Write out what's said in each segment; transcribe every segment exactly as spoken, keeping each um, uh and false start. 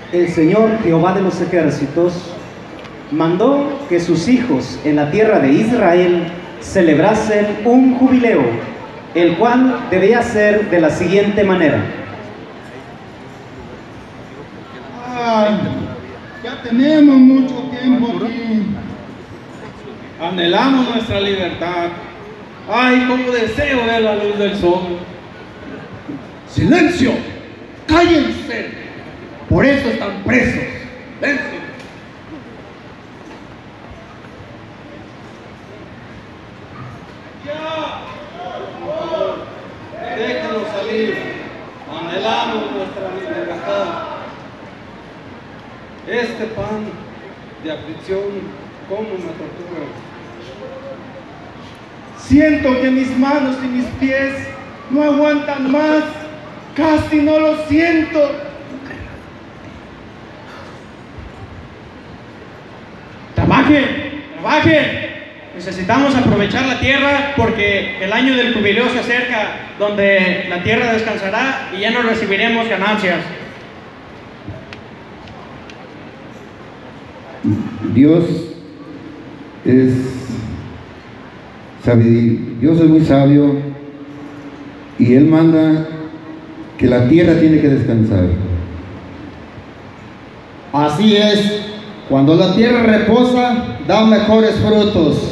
El Señor Jehová de los ejércitos mandó que sus hijos en la tierra de Israel celebrasen un jubileo, el cual debía ser de la siguiente manera. Ay, ya tenemos mucho tiempo aquí. Anhelamos nuestra libertad. Ay, cómo deseo ver la luz del sol. ¡Silencio! ¡Cállense! Por eso están presos. Silencio. Ya, por favor, déjenos salir. Anhelamos nuestra libertad. Este pan de aflicción, cómo me tortura. Siento que mis manos y mis pies no aguantan más. Casi no lo siento. ¡Trabajen! ¡Trabajen! Necesitamos aprovechar la tierra porque el año del jubileo se acerca, donde la tierra descansará y ya no recibiremos ganancias. Dios es sabiduría. Dios es muy sabio y Él manda que la tierra tiene que descansar. Así es, cuando la tierra reposa, da mejores frutos.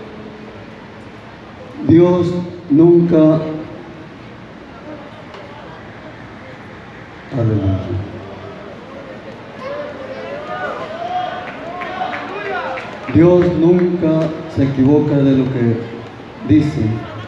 Dios nunca... Aleluya. Dios nunca se equivoca de lo que dice.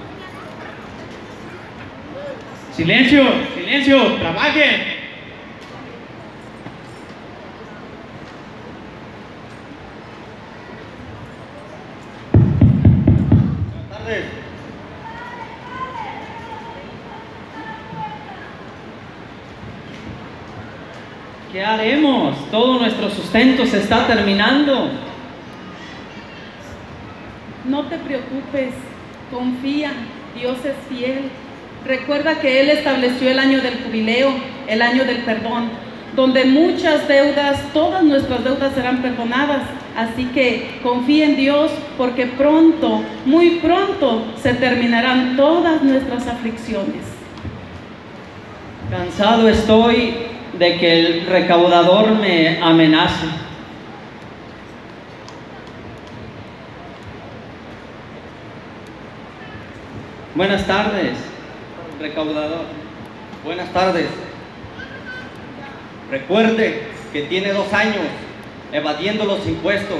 ¡Silencio! ¡Silencio! ¡Trabajen! Buenas tardes. ¿Qué haremos? Todo nuestro sustento se está terminando. No te preocupes, confía, Dios es fiel. Recuerda que Él estableció el año del jubileo, el año del perdón, donde muchas deudas, todas nuestras deudas serán perdonadas. Así que confía en Dios porque pronto, muy pronto, se terminarán todas nuestras aflicciones. Cansado estoy de que el recaudador me amenace. Buenas tardes, recaudador. Buenas tardes. Recuerde que tiene dos años evadiendo los impuestos.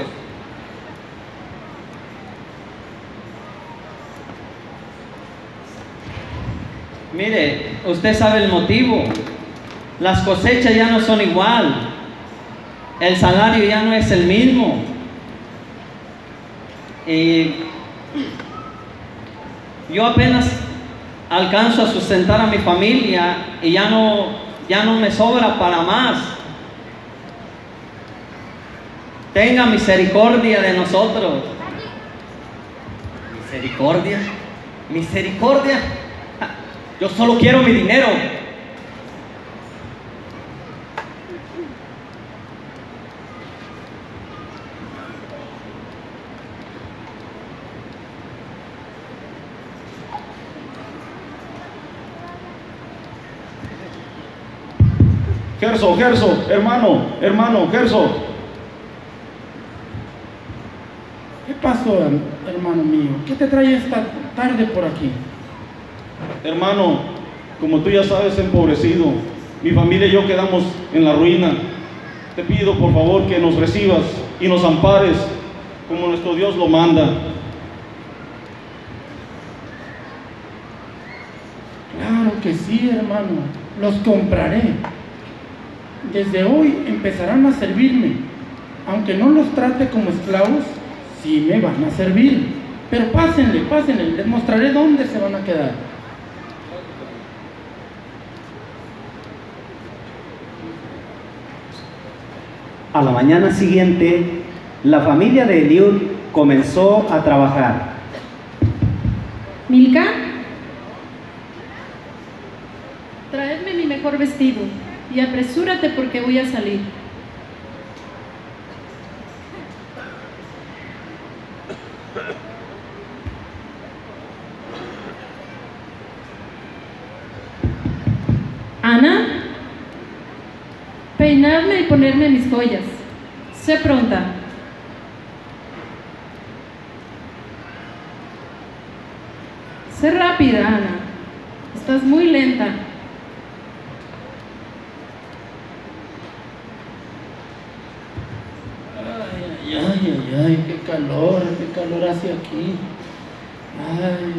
Mire, usted sabe el motivo. Las cosechas ya no son igual. El salario ya no es el mismo. Y yo apenas alcanzo a sustentar a mi familia y ya no, ya no me sobra para más. Tenga misericordia de nosotros. ¿Misericordia? ¿Misericordia? Yo solo quiero mi dinero. Gerso, Gerso, hermano, hermano, Gerso. ¿Qué pasó, hermano mío? ¿Qué te trae esta tarde por aquí? Hermano, como tú ya sabes, empobrecido, mi familia y yo quedamos en la ruina. Te pido por favor que nos recibas y nos ampares como nuestro Dios lo manda. Claro que sí, hermano, los compraré. Desde hoy empezarán a servirme. Aunque no los trate como esclavos, sí me van a servir. Pero pásenle, pásenle, les mostraré dónde se van a quedar. A la mañana siguiente, la familia de Eliud comenzó a trabajar. Milca, traedme mi mejor vestido y apresúrate porque voy a salir. Ana, peinarme y ponerme mis joyas. Sé pronta. Sé rápida, Ana. Estás muy lenta. Ay, ay, ay, ay, qué calor, qué calor hace aquí. Ay,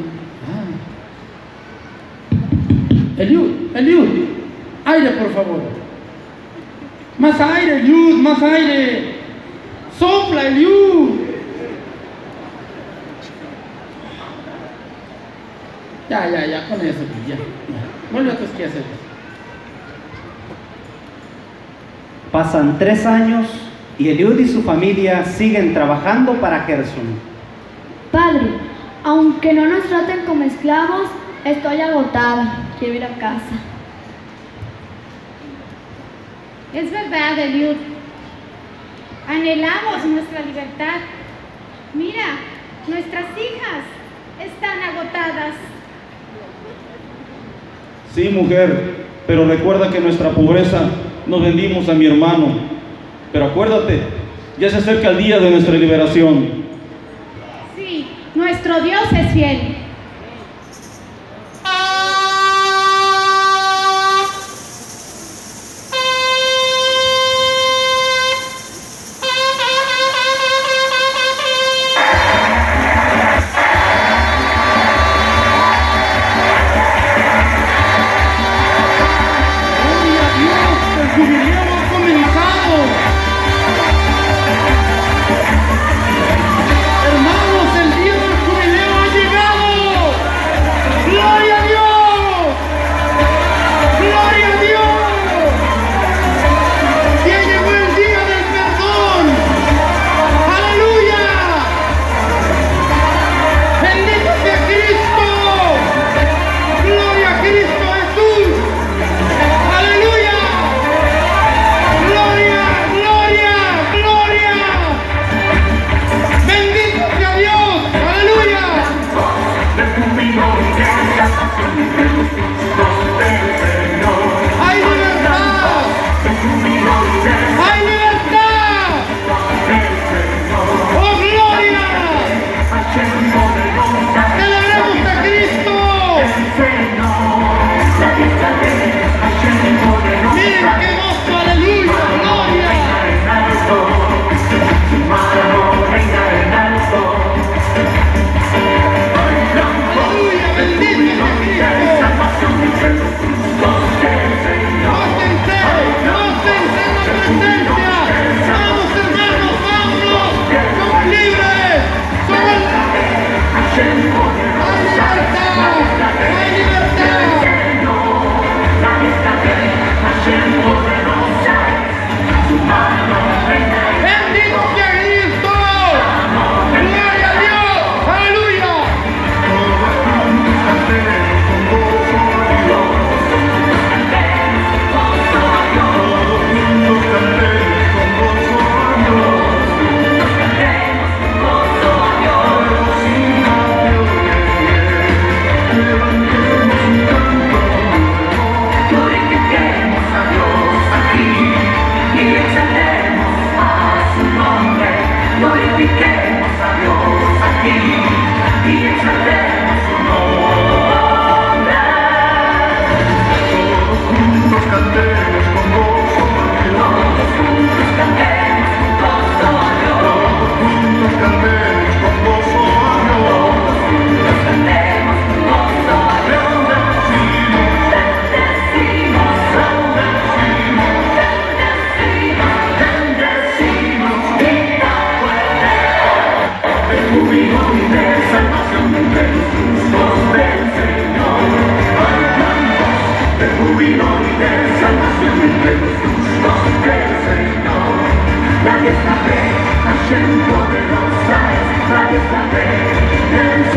ay. Eliud, Eliud, aire por favor. Más aire, Eliud, más aire. Sopla, Eliud. Ya, ya, ya, con eso, ya. ya. Vuelve a tus quehaceres. Pasan tres años y Eliud y su familia siguen trabajando para Gerson. Padre, aunque no nos traten como esclavos, estoy agotada. Quiero ir a casa. Es verdad, Eliud. Anhelamos nuestra libertad. Mira, nuestras hijas están agotadas. Sí, mujer, pero recuerda que nuestra pobreza nos vendimos a mi hermano. Pero acuérdate, ya se acerca el día de nuestra liberación. Sí, nuestro Dios es fiel. Hermanos, el día del jubileo ha llegado.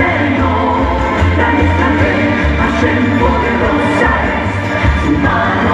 Poderosa es su mano.